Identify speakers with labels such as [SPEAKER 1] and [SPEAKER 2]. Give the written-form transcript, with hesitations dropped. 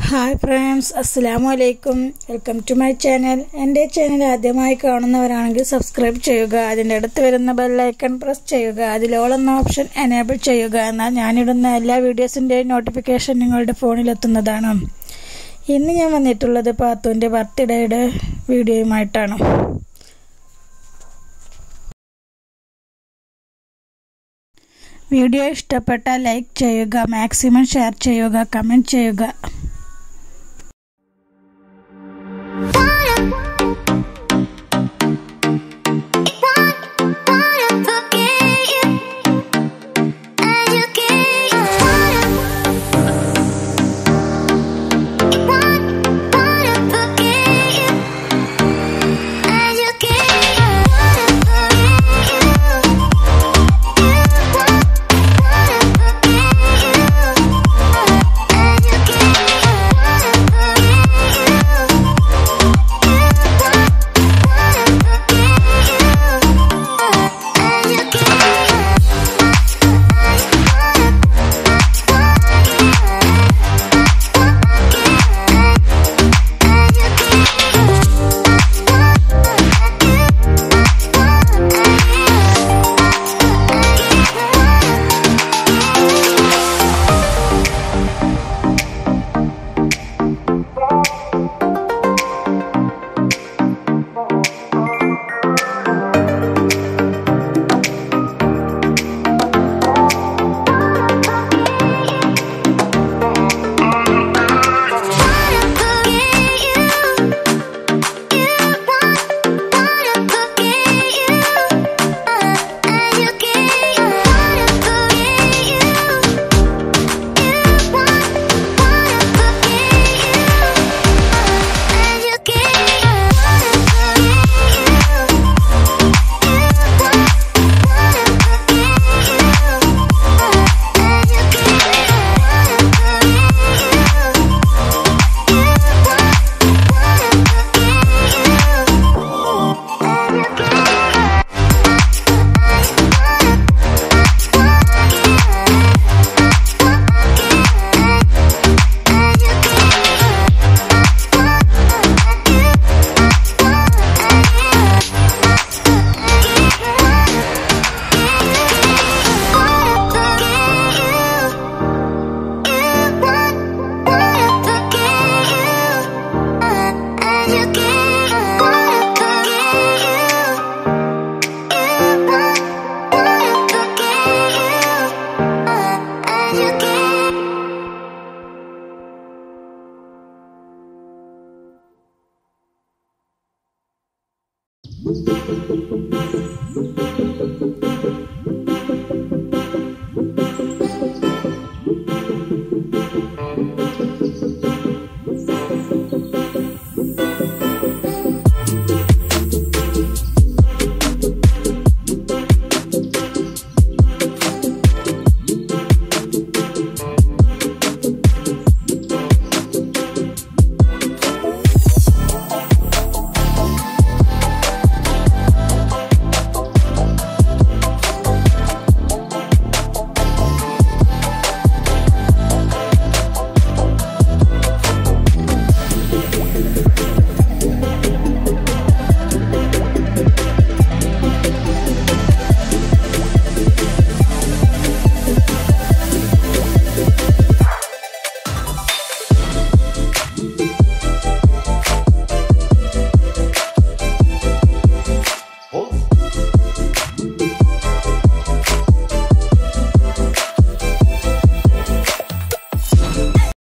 [SPEAKER 1] Hi friends, Assalamualaikum. Welcome to my channel. എൻ്റെ channel ആദ്യമായി കാണുന്നവരാണെങ്കിൽ സബ്സ്ക്രൈബ് ചെയ്യുക. അതിന്റെ അടുത്ത് വരുന്ന ബെൽ ഐക്കൺ പ്രസ് ചെയ്യുക. അതിൽ ഓൾ എന്ന ഓപ്ഷൻ എനേബിൾ ചെയ്യുക. എന്നാൽ ഞാനിടുന്ന എല്ലാ വീഡിയോസിന്റെയും നോട്ടിഫിക്കേഷൻ നിങ്ങളുടെ ഫോണിൽ എത്തുന്നതാണ്. ഇന്ന് ഞാൻ വന്നിട്ടുള്ളത് പാത്തുവിന്റെ ബർത്ത്ഡേയുടെ വീഡിയോയുമായിട്ടാണ്. വീഡിയോ ഇഷ്ടപ്പെട്ടാൽ ലൈക്ക് ചെയ്യുക, മാക്സിമം ഷെയർ ചെയ്യുക, കമന്റ് ചെയ്യുക.